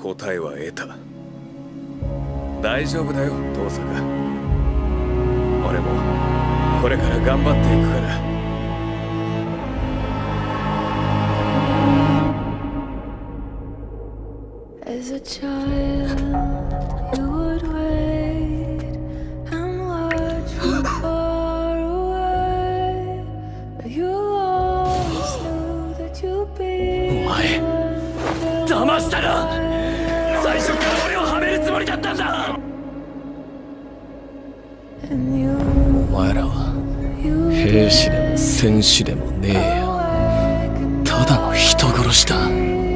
答えは得た。大丈夫だよ父さんが。俺もこれから頑張っていくから。 As a child, you would wait and watch from far away, but you always knew that you'd be. お前騙したな。最初から俺をはめるつもりだったんだ。お前らは兵士でも戦士でもねえよ。ただの人殺しだ。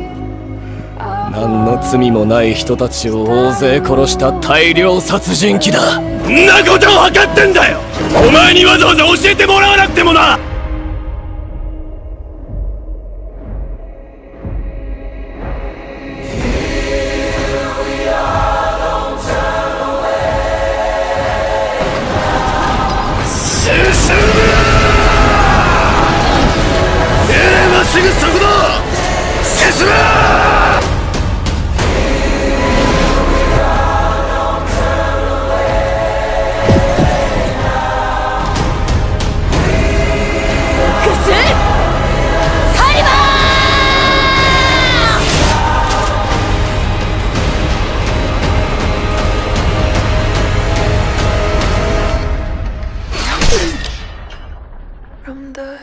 何の罪もない人たちを大勢殺した大量殺人鬼だ。そんなことを分かってんだよ。お前にわざわざ教えてもらわなくてもな。進む。まっすぐそこだ。進む。 From the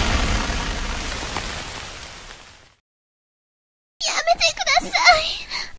やめてください。